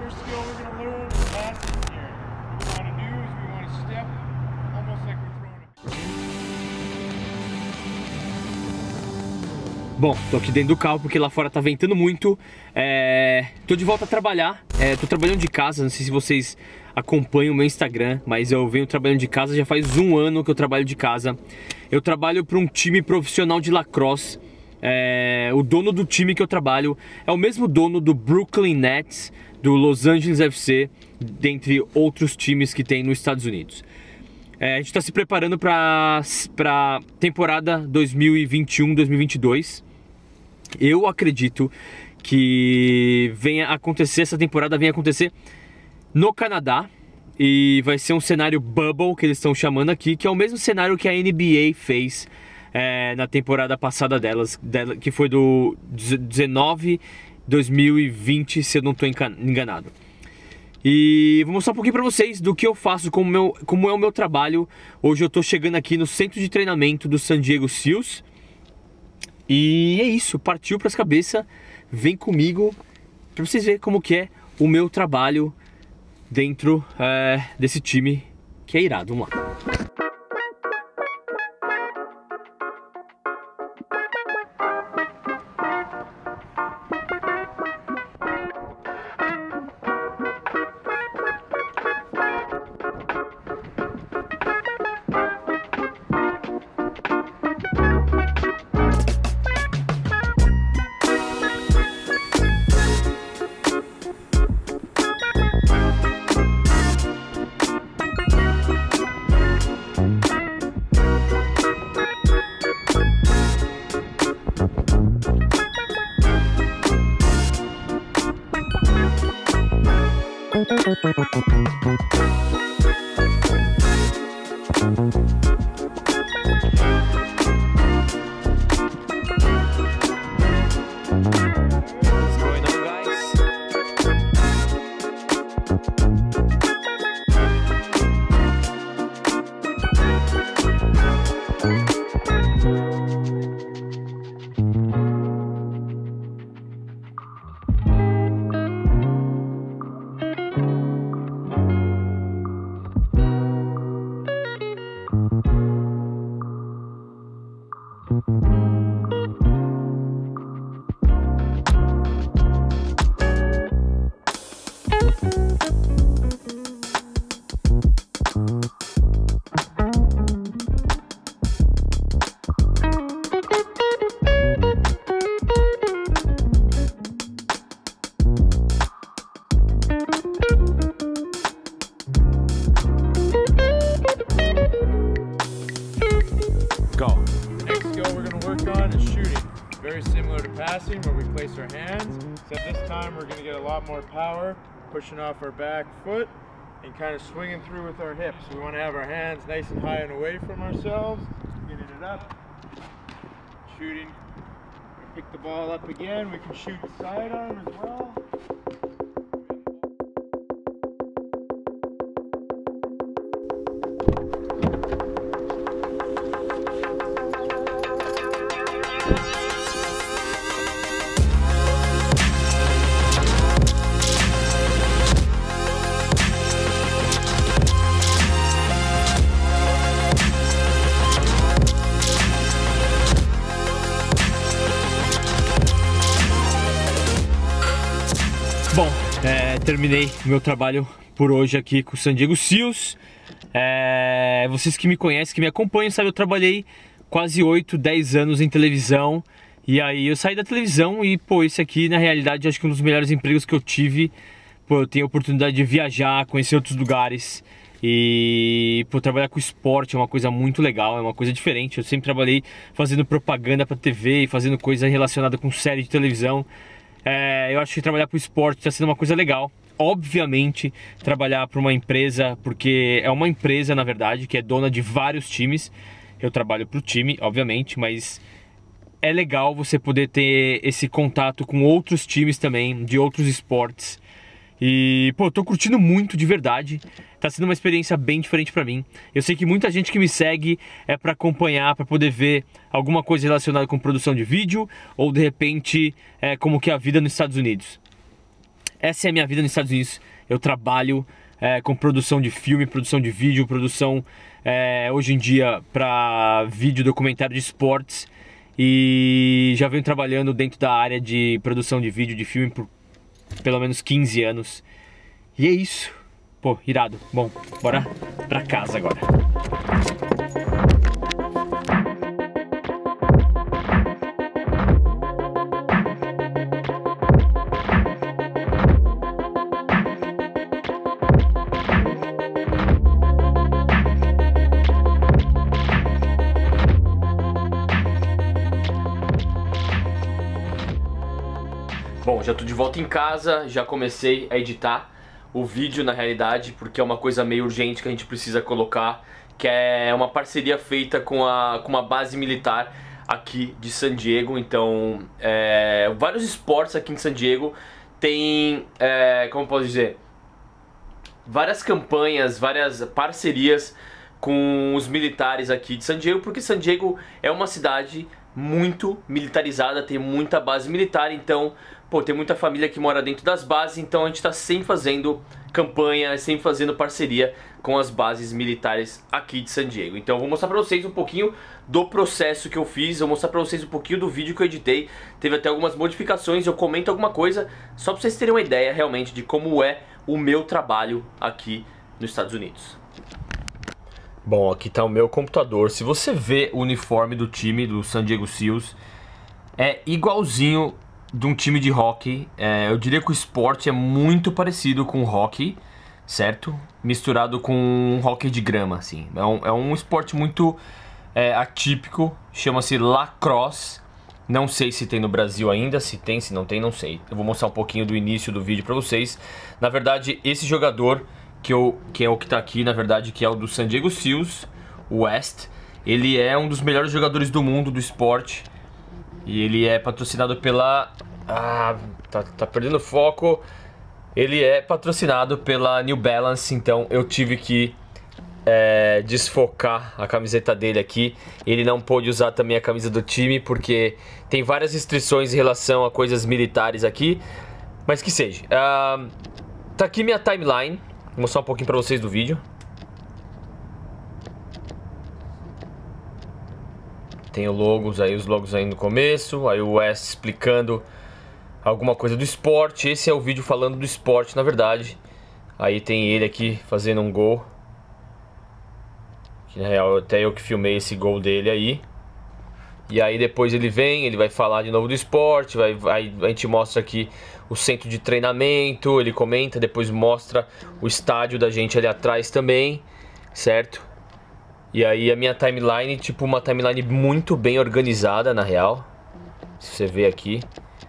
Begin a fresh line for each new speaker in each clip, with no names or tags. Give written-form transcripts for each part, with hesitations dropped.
first skill we're going to learn is passing here. What we want to do is we want to step almost like we're throwing a...
Bom, tô aqui dentro do carro porque lá fora tá ventando muito. Tô de volta a trabalhar. Tô trabalhando de casa, não sei se vocês acompanham o meu Instagram, mas eu venho trabalhando de casa já faz 1 ano que eu trabalho de casa. Eu trabalho para um time profissional de lacrosse. O dono do time que eu trabalho é o mesmo dono do Brooklyn Nets, do Los Angeles FC, dentre outros times que tem nos Estados Unidos. A gente está se preparando para a temporada 2021-2022. Eu acredito que essa temporada venha acontecer no Canadá. E vai ser um cenário bubble, que eles estão chamando aqui, que é o mesmo cenário que a NBA fez na temporada passada que foi do 19-2020, se eu não estou enganado. E vou mostrar um pouquinho para vocês do que eu faço, como é o meu trabalho. Hoje eu estou chegando aqui no centro de treinamento do San Diego Seals. E é isso, partiu para as cabeças. Vem comigo para vocês verem como que é o meu trabalho dentro desse time que é irado. Vamos lá.
Go. The next skill we're going to work on is shooting. Very similar to passing, where we place our hands, except this time we're going to get a lot more power, pushing off our back foot and kind of swinging through with our hips. We want to have our hands nice and high and away from ourselves, getting it up, shooting. Pick the ball up again. We can shoot sidearm as well.
Bom, terminei o meu trabalho por hoje aqui com o San Diego Seals. Vocês que me conhecem, que me acompanham, sabem, eu trabalhei quase 8, 10 anos em televisão. E aí eu saí da televisão e, pô, esse aqui, na realidade, acho que um dos melhores empregos que eu tive. Pô, eu tenho a oportunidade de viajar, conhecer outros lugares. E, pô, trabalhar com esporte é uma coisa muito legal, é uma coisa diferente. Eu sempre trabalhei fazendo propaganda pra TV e fazendo coisa relacionada com série de televisão. Eu acho que trabalhar para o esporte está sendo uma coisa legal. Obviamente, trabalhar para uma empresa, porque é uma empresa, na verdade, que é dona de vários times. Eu trabalho para o time, obviamente, mas é legal você poder ter esse contato com outros times também, de outros esportes. E, pô, eu tô curtindo muito de verdade. Tá sendo uma experiência bem diferente pra mim. Eu sei que muita gente que me segue é pra acompanhar, pra poder ver alguma coisa relacionada com produção de vídeo, ou de repente como que é a vida nos Estados Unidos. essa é a minha vida nos Estados Unidos. Eu trabalho com produção de filme, produção de vídeo, produção hoje em dia para vídeo documentário de esportes. E já venho trabalhando dentro da área de produção de vídeo, de filme por pelo menos 15 anos. E é isso. Pô, irado. Bom, bora pra casa agora. Bom, já tô de volta em casa, já comecei a editar o vídeo na realidade, porque é uma coisa meio urgente que a gente precisa colocar, que é uma parceria feita com uma base militar aqui de San Diego. Então, vários esportes aqui em San Diego tem, como posso dizer, várias campanhas, várias parcerias com os militares aqui de San Diego, porque San Diego é uma cidade muito militarizada, tem muita base militar, então, pô, tem muita família que mora dentro das bases, então a gente tá sempre fazendo campanha, sempre fazendo parceria com as bases militares aqui de San Diego. Então eu vou mostrar pra vocês um pouquinho do processo que eu fiz, vou mostrar pra vocês um pouquinho do vídeo que eu editei, teve até algumas modificações, eu comento alguma coisa, só pra vocês terem uma ideia realmente de como é o meu trabalho aqui nos Estados Unidos. Bom, aqui tá o meu computador. Se você vê o uniforme do time do San Diego Seals, é igualzinho de um time de hockey. Eu diria que o esporte é muito parecido com o hockey, certo? Misturado com um hockey de grama, assim. É um esporte muito atípico, chama-se lacrosse. Não sei se tem no Brasil ainda, se tem, se não tem, não sei. Eu vou mostrar um pouquinho do início do vídeo pra vocês. Na verdade, esse jogador que é o que tá aqui, na verdade, que é o do San Diego Seals, o West, ele é um dos melhores jogadores do mundo do esporte. E ele é patrocinado pela... tá perdendo foco. Ele é patrocinado pela New Balance, então eu tive que desfocar a camiseta dele aqui. Ele não pôde usar também a camisa do time, porque tem várias restrições em relação a coisas militares aqui. Mas que seja. Tá aqui minha timeline. Vou mostrar um pouquinho pra vocês do vídeo. Tem os logos aí no começo. Aí o West explicando alguma coisa do esporte. Esse é o vídeo falando do esporte, na verdade. Aí tem ele aqui fazendo um gol. Que na real até eu que filmei esse gol dele aí. E aí depois ele vai falar de novo do esporte, a gente mostra aqui o centro de treinamento, ele comenta, depois mostra o estádio da gente ali atrás também, certo? E aí a minha timeline, tipo uma timeline muito bem organizada na real, se você vê aqui.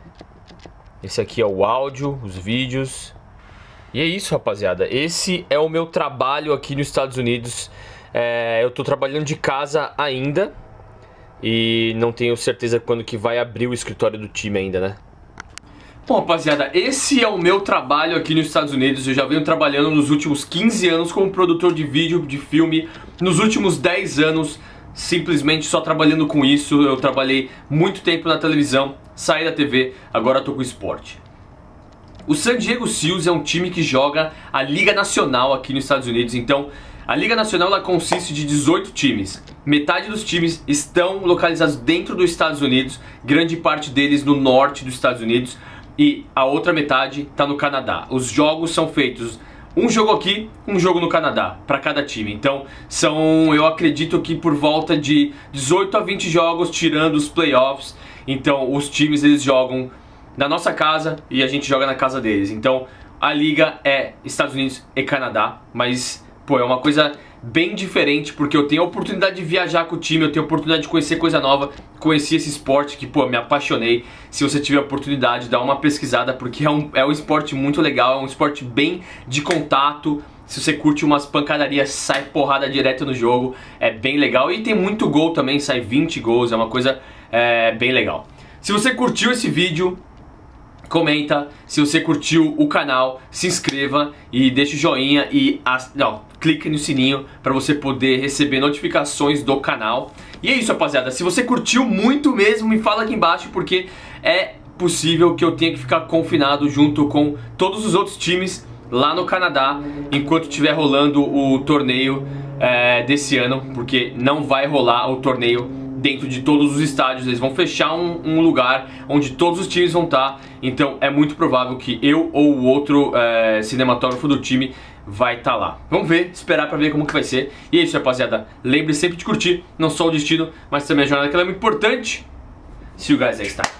Esse aqui é o áudio, os vídeos. E é isso, rapaziada, esse é o meu trabalho aqui nos Estados Unidos. Eu tô trabalhando de casa ainda. E não tenho certeza quando que vai abrir o escritório do time ainda, né? Bom, rapaziada, esse é o meu trabalho aqui nos Estados Unidos. Eu já venho trabalhando nos últimos 15 anos como produtor de vídeo, de filme. Nos últimos 10 anos, simplesmente só trabalhando com isso. Eu trabalhei muito tempo na televisão, saí da TV, agora tô com o esporte. O San Diego Seals é um time que joga a Liga Nacional aqui nos Estados Unidos. Então, a Liga Nacional ela consiste de 18 times. Metade dos times estão localizados dentro dos Estados Unidos, grande parte deles no norte dos Estados Unidos, e a outra metade está no Canadá. Os jogos são feitos um jogo aqui, um jogo no Canadá, para cada time. Então eu acredito que por volta de 18 a 20 jogos, tirando os playoffs. Então os times eles jogam na nossa casa e a gente joga na casa deles. Então a liga é Estados Unidos e Canadá, mas pô, é uma coisa bem diferente, porque eu tenho a oportunidade de viajar com o time, eu tenho a oportunidade de conhecer coisa nova, conheci esse esporte que, pô, me apaixonei. Se você tiver a oportunidade, dá uma pesquisada, porque é um esporte muito legal, é um esporte bem de contato. Se você curte umas pancadarias, sai porrada direto no jogo, é bem legal. E tem muito gol também, sai 20 gols, é uma coisa bem legal. Se você curtiu esse vídeo, comenta. Se você curtiu o canal, se inscreva e deixa o joinha e clique no sininho para você poder receber notificações do canal. E é isso, rapaziada. Se você curtiu muito mesmo, me fala aqui embaixo, porque é possível que eu tenha que ficar confinado junto com todos os outros times lá no Canadá enquanto estiver rolando o torneio desse ano, porque não vai rolar o torneio dentro de todos os estádios. Eles vão fechar um lugar onde todos os times vão estar, então é muito provável que eu ou o outro cinematógrafo do time vai estar lá. Vamos ver, esperar pra ver como que vai ser. E é isso, rapaziada, lembre sempre de curtir não só o destino, mas também a jornada, que ela é muito importante. See you guys next time.